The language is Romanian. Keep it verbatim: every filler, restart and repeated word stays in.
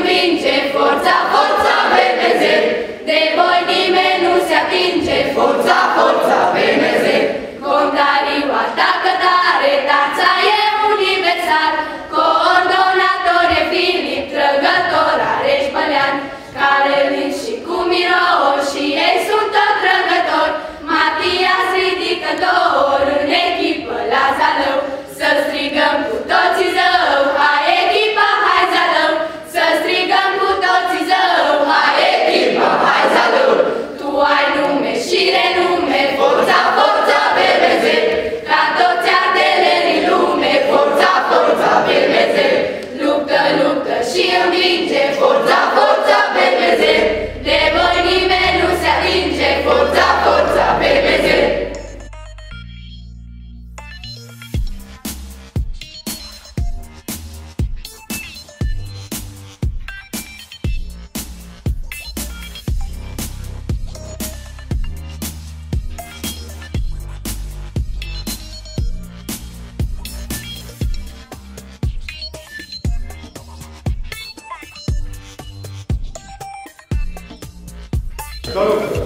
învinge, forța, forța B M Z. De voi nimeni nu se atinge, forța, forța B M Z. Contariu atacă tare, tața e universal. Coordonator e Filip, trăgător Areș Bălean. Care lin și cu Miro și ei sunt tot trăgători. Matias ridicător, în echipă la Zalău. Să strigăm cu toții zău, hai echipa, hai Zalău. Să strigăm cu toții zău, hai echipa, hai Zalău. Tu ai nume și renume, forța, forța B M Z. Ca toți ardelerii lume, forța, forța B M Z. Luptă, luptă și învinge, forța, forța B M Z. De voi nimeni nu se atinge, forța, forța B M Z. Go!